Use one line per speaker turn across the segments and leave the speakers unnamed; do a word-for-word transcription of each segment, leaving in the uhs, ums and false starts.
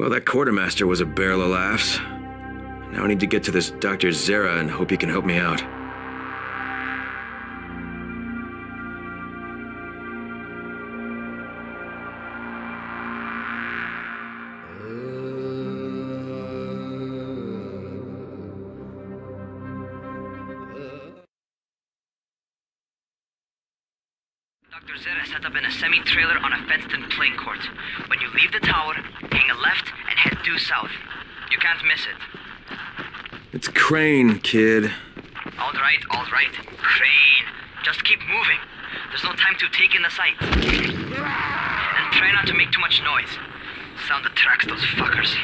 Well, that quartermaster was a barrel of laughs. Now I need to get to this Doctor Zere and hope he can help me out.
Doctor Zere set up in a semi-trailer on a fenced-in playing court. When you leave the tower, hang a left and head due south. You can't miss it.
It's Crane, kid.
All right, all right. Crane. Just keep moving. There's no time to take in the sights. And try not to make too much noise. Sound attracts those fuckers.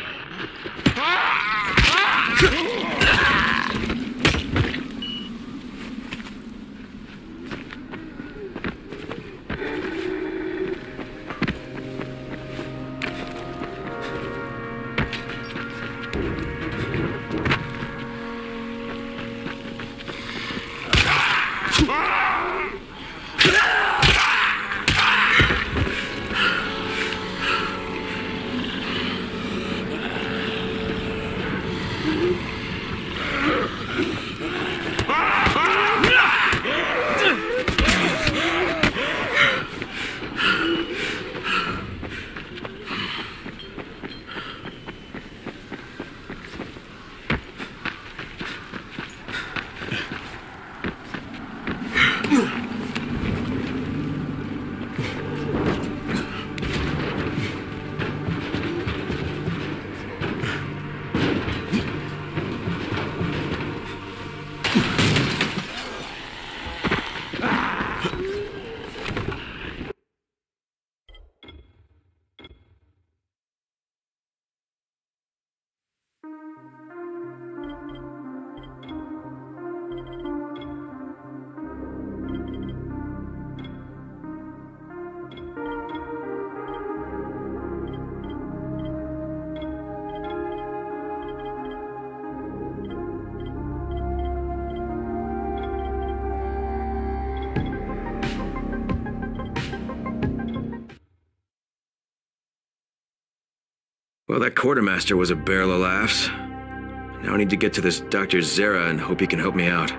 Well, that quartermaster was a barrel of laughs. Now I need to get to this Doctor Zere and hope he can help me out.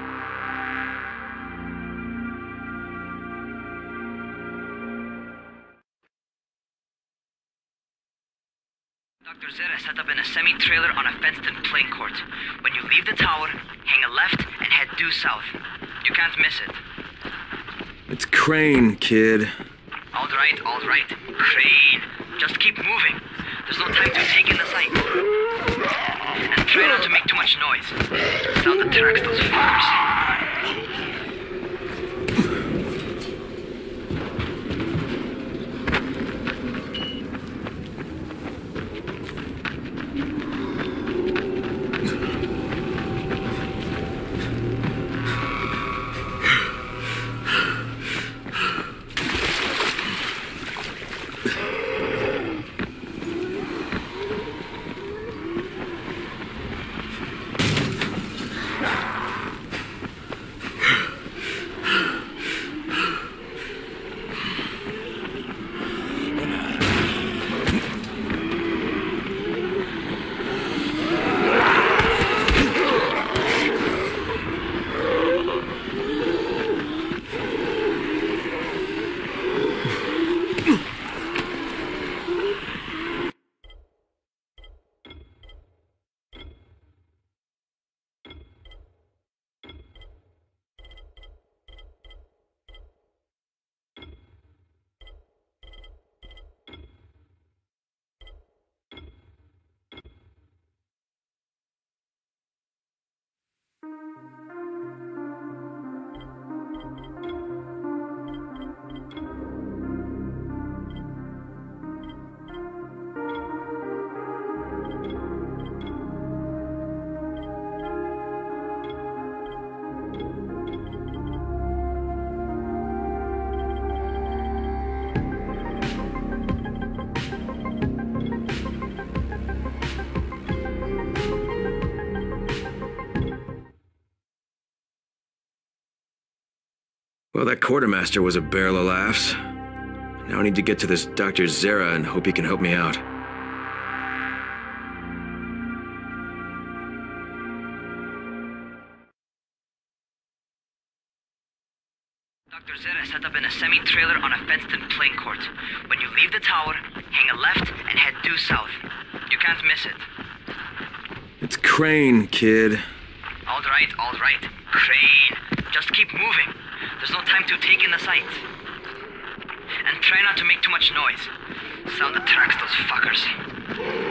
Doctor Zere set up in a semi-trailer on a fenced-in playing court. When you leave the tower, hang a left and head due south. You can't miss it.
It's Crane, kid.
All right, all right. Crane. Just keep moving. There's no time to take in the sights. And try not to make too much noise. Sound attracts those fuckers.
Well, that quartermaster was a barrel of laughs. Now I need to get to this Doctor Zere and hope he can help me out.
Doctor Zera set up in a semi-trailer on a fenced-in playing court. When you leave the tower, hang a left and head due south. You can't miss it.
It's Crane, kid.
All right, all right. Crane. Just keep moving. There's no time to take in the sights. And try not to make too much noise. Sound attracts those fuckers.